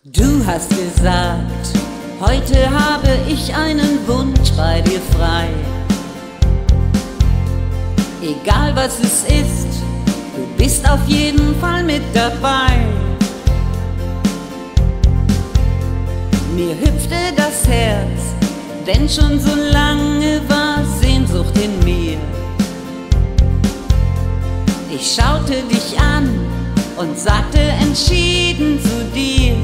Du hast gesagt, heute habe ich einen Wunsch bei dir frei. Egal was es ist, du bist auf jeden Fall mit dabei. Mir hüpfte das Herz, denn schon so lange war Sehnsucht in mir. Ich schaute dich an und sagte entschieden zu dir: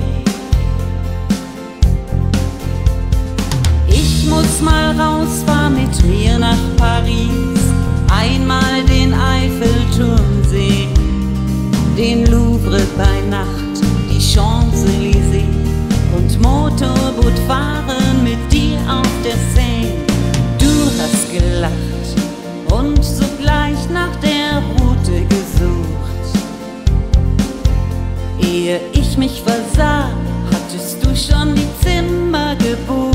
Ich muss mal raus, fahr mit mir nach Paris, einmal den Eiffelturm sehen, den Louvre bei Nacht, die Champs-Élysées und Motorboot fahren mit dir auf der Seine. Du hast gelacht und sogleich nach der Route gesucht. Ehe ich mich versah, hattest du schon die Zimmer gebucht.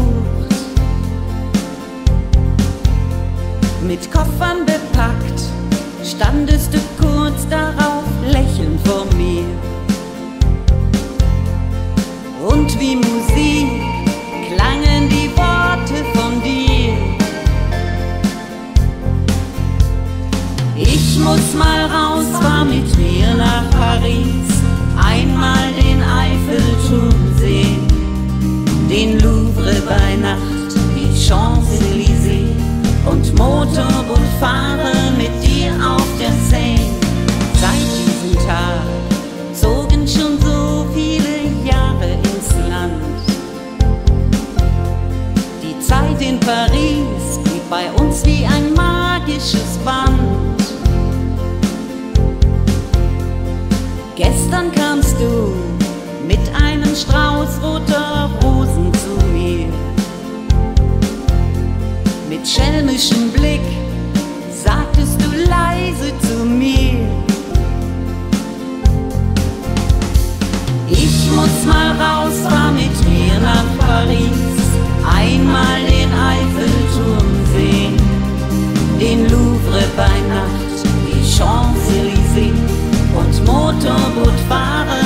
Mit Koffern bepackt, standest du kurz darauf lächelnd vor mir. Und wie Musik klangen die Worte von dir: Ich muss mal raus, fahr mit mir nach Paris, einmal den Eiffelturm sehen, den Louvre bei Nacht, die Champs-Élysées und Motorboot fahren mit dir auf der Seine. Seit diesem Tag zogen schon so viele Jahre ins Land. Die Zeit in Paris blieb bei uns wie ein magisches Band. Gestern kamst du mit einem Strauß roter Rosen zu mir. Mit schelmischem Blick sagtest du leise zu mir: Ich muss mal raus, fahr mit mir nach Paris, einmal den Eiffelturm sehen, den Louvre bei Nacht, die Champs-Élysées und Motorboot fahren